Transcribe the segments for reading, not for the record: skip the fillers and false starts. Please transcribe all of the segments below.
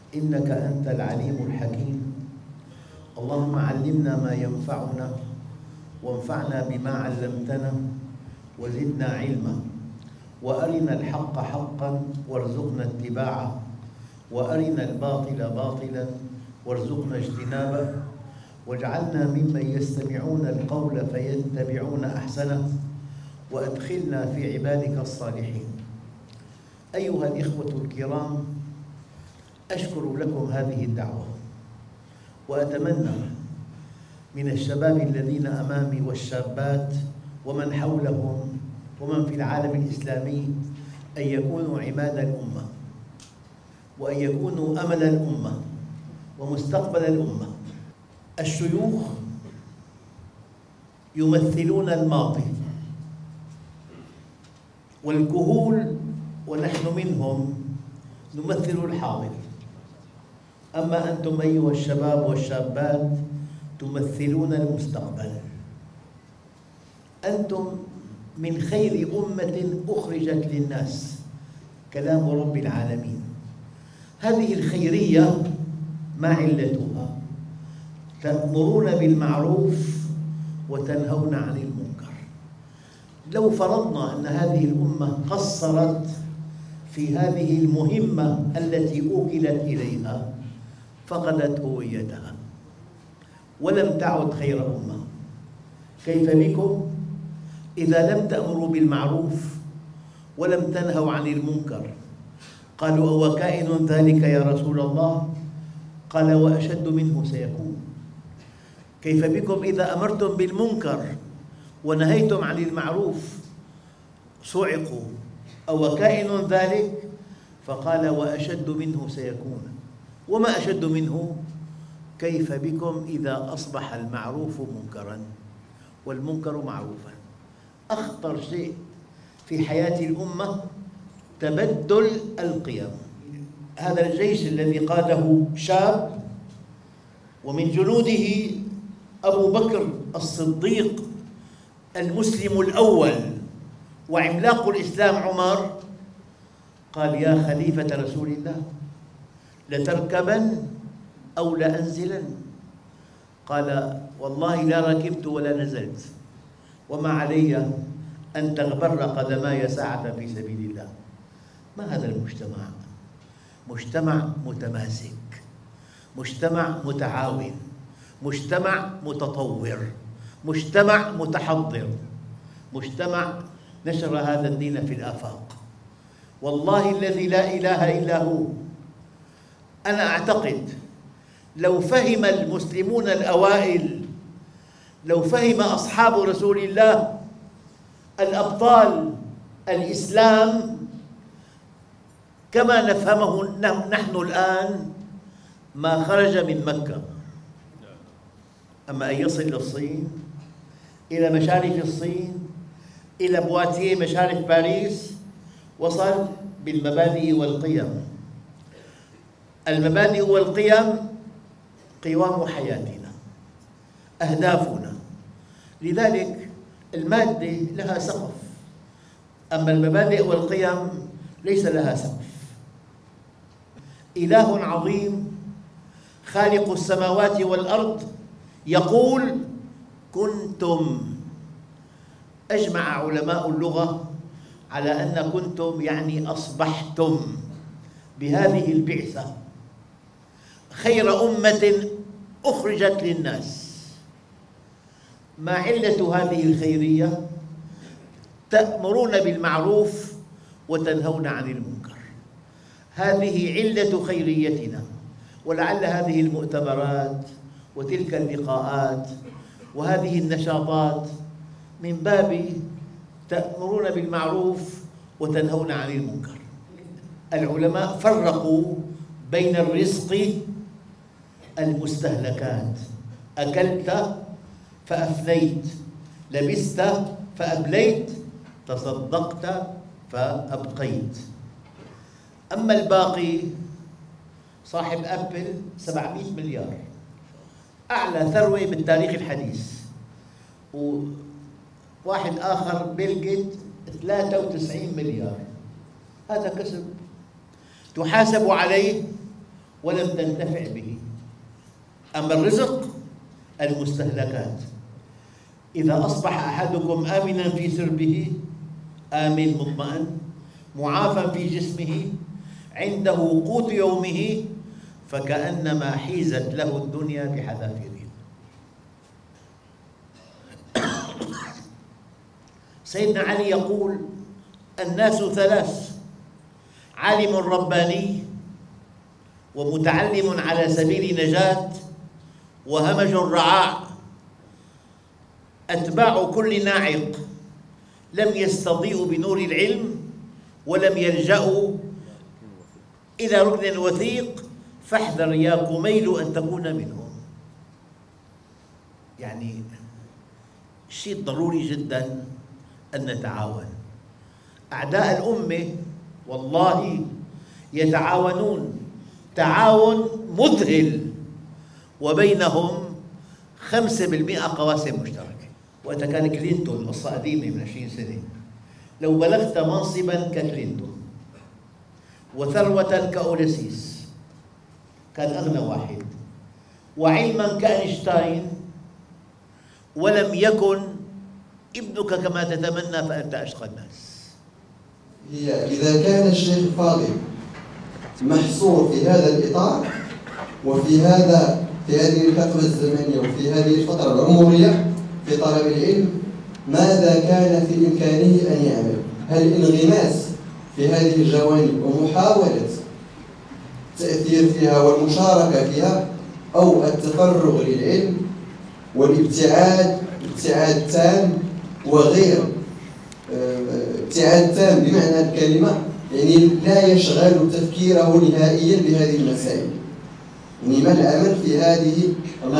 إنك أنت العليم الحكيم. اللهم علمنا ما ينفعنا وانفعنا بما علمتنا وزدنا علما، وأرنا الحق حقا وارزقنا اتباعه، وأرنا الباطل باطلا وارزقنا اجتنابه، واجعلنا ممن يستمعون القول فيتبعون أحسنه، وأدخلنا في عبادك الصالحين. أيها الإخوة الكرام، أشكر لكم هذه الدعوة، وأتمنى من الشباب الذين أمامي والشابات ومن حولهم ومن في العالم الإسلامي أن يكونوا عماد الأمة، وأن يكونوا أمل الأمة ومستقبل الأمة. الشيوخ يمثلون الماضي، والكهول ونحن منهم نمثل الحاضر، أما أنتم أيها الشباب والشابات تمثلون المستقبل. أنتم من خير أمة أخرجت للناس، كلام رب العالمين. هذه الخيرية ما علتها؟ تأمرون بالمعروف وتنهون عن المنكر. لو فرضنا أن هذه الأمة قصرت في هذه المهمة التي أوكلت إليها فقدت هويتها ولم تعد خير أمة. كيف بكم إذا لم تأمروا بالمعروف ولم تنهوا عن المنكر؟ قالوا: أو كائن ذلك يا رسول الله؟ قال: وأشد منه سيكون. كيف بكم إذا أمرتم بالمنكر ونهيتم عن المعروف؟ صعقوا: أو كائن ذلك؟ فقال: وأشد منه سيكون. وما أشد منه؟ كيف بكم إذا أصبح المعروف منكراً والمنكر معروفاً؟ أخطر شيء في حياة الأمة تبدل القيم. هذا الجيش الذي قاده شاب ومن جنوده أبو بكر الصديق المسلم الأول وعملاق الإسلام عمر، قال: يا خليفة رسول الله، لتركبن أو لأنزلن؟ قال: والله لا ركبت ولا نزلت، وما علي أن تغبر قدماي ساعة في سبيل الله. ما هذا المجتمع؟ مجتمع متماسك، مجتمع متعاون، مجتمع متطور، مجتمع متحضر، مجتمع نشر هذا الدين في الآفاق. والله الذي لا إله إلا هو، أنا أعتقد لو فهم المسلمون الأوائل، لو فهم أصحاب رسول الله الأبطال الإسلام كما نفهمه نحن الآن، ما خرج من مكة. أما أن يصل للصين، إلى مشارف الصين، إلى بواتيه مشارف باريس، وصل بالمبادئ والقيم. المبادئ والقيم قوام حياتنا، أهدافنا. لذلك المادة لها سقف، أما المبادئ والقيم ليس لها سقف. إله عظيم خالق السماوات والأرض يقول: كنتم. أجمع علماء اللغة على أن كنتم يعني أصبحتم بهذه البعثة خير أمة أخرجت للناس. ما علة هذه الخيرية؟ تأمرون بالمعروف وتنهون عن المنكر. هذه علة خيريتنا. ولعل هذه المؤتمرات وتلك اللقاءات وهذه النشاطات من باب تأمرون بالمعروف وتنهون عن المنكر. العلماء فرقوا بين الرزق المستهلكات: أكلت فأفنيت، لبست فأبليت، تصدقت فأبقيت. أما الباقي، صاحب أبل 700 مليار، أعلى ثروة بالتاريخ الحديث، وواحد آخر بيل جيت 93 مليار. هذا كسب تحاسب عليه ولم تنتفع به. أما الرزق المستهلكات. إذا أصبح أحدكم آمنا في سربه، آمن مطمئن معافى في جسمه عنده قوت يومه، فكأنما حيزت له الدنيا بحذافيرها. سيدنا علي يقول: الناس ثلاث: عالم رباني، ومتعلم على سبيل نجاة، وهمج رعاع. أتباع كل ناعق لم يستضيئوا بنور العلم، ولم يلجأوا إلى ركن وثيق، فاحذر يا كميل أن تكون منهم. يعني شيء ضروري جدا أن نتعاون. أعداء الأمة والله يتعاونون تعاون مذهل، وبينهم 5% قواسم مشتركة. وقت كان كلينتون، قصة قديمة من 20 سنة، لو بلغت منصبا ككلينتون وثروة كأوليسيس كان أغنى واحد، وعلما كأينشتاين، ولم يكن ابنك كما تتمنى فأنت أشقى الناس. إذا كان الشيخ الفاضل محصور في هذا الإطار وفي هذه الفترة الزمنية وفي هذه الفترة العمرية في طلب العلم، ماذا كان في إمكانه أن يعمل؟ هل الانغماس في هذه الجوانب ومحاولة التأثير فيها والمشاركة فيها، أو التفرغ للعلم والابتعاد تام وغير ابتعاد تام بمعنى الكلمة، يعني لا يشغل تفكيره نهائيا بهذه المسائل؟ يعني ما العمل في هذه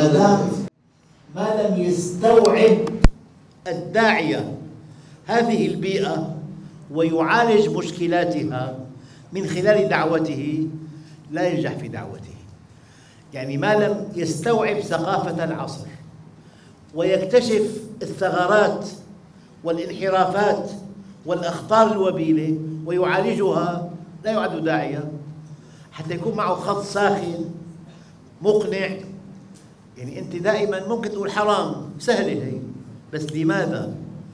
ما لم يستوعب الداعية هذه البيئة ويعالج مشكلاتها من خلال دعوته لا ينجح في دعوته. يعني ما لم يستوعب ثقافة العصر ويكتشف الثغرات والانحرافات والأخطار الوبيلة ويعالجها لا يعد داعية. حتى يكون معه خط ساخن مقنع. يعني أنت دائما ممكن تقول حرام، سهلة هي، بس لماذا؟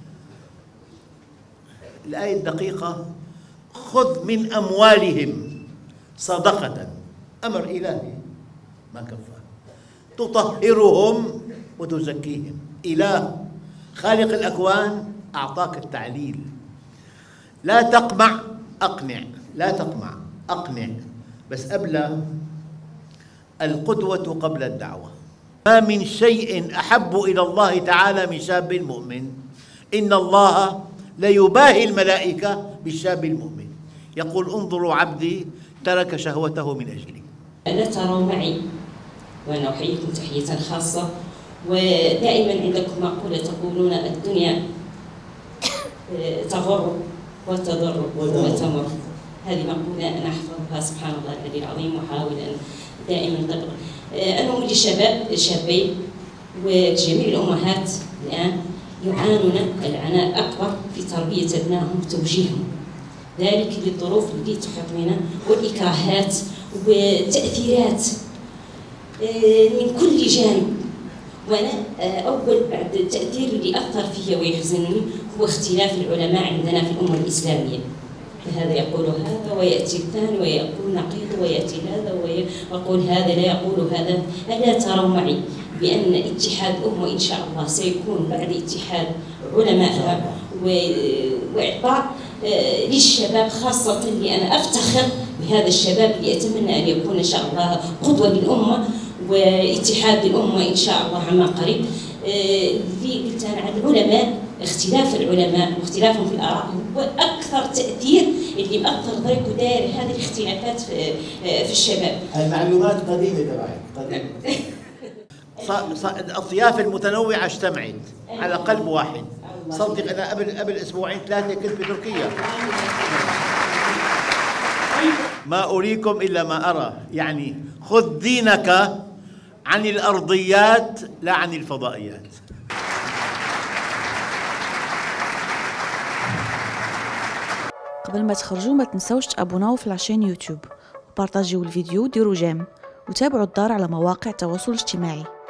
الآية الدقيقة: خذ من أموالهم صدقة، أمر إلهي ما كفى، تطهرهم وتزكيهم. إله خالق الأكوان أعطاك التعليل. لا تقمع، أقنع. لا تقمع، أقنع. بس قبل القدوة قبل الدعوة. ما من شيء أحب إلى الله تعالى من شاب مؤمن. إن الله ليباهي الملائكة بالشاب المؤمن، يقول: انظروا عبدي ترك شهوته من أجلي. ألا تروا معي، وأنا أحييكم تحية خاصة، ودائما عندكم مقولة تقولون: الدنيا تغر وتضر وتمر. هذه مقولة أنا أحفظها سبحان الله العلي العظيم، وأحاول أن دائما أطبق. أنا أريد الشابين وجميع الأمهات الآن يعانون العناء الأكبر في تربية أبنائهم وتوجيههم، ذلك للظروف التي تحيط بنا والإكراهات والتأثيرات من كل جانب. وأنا أول بعد التأثير اللي أثر فيا ويحزنني هو اختلاف العلماء عندنا في الأمة الإسلامية. فهذا يقول هذا ويأتي الثاني ويقول نقيض، ويأتي هذا ويقول هذا لا يقول هذا. ألا تروا معي بأن اتحاد الأمة إن شاء الله سيكون بعد اتحاد علمائها وإعطاء للشباب خاصة، اللي أنا أفتخر بهذا الشباب اللي أتمنى أن يكون إن شاء الله قدوة للأمة واتحاد الأمة إن شاء الله عما قريب. اللي قلت أنا عن العلماء، اختلاف العلماء واختلافهم في الآراء هو أكثر تأثير اللي مأثر ضرب وداير هذه الاختلافات في الشباب. المعلومات قديمة تبعك قديمة. الأطياف المتنوعة اجتمعت على قلب واحد. صدق أنا قبل أسبوعين 3 كنت بتركيا. ما أريكم إلا ما أرى. يعني خذ دينك عن الأرضيات لا عن الفضائيات. قبل ما تخرجوا ما تنسوش تابوناو في العشان يوتيوب وبارطاجيو الفيديو وديروا جيم. وتابعوا الدار على مواقع التواصل الاجتماعي.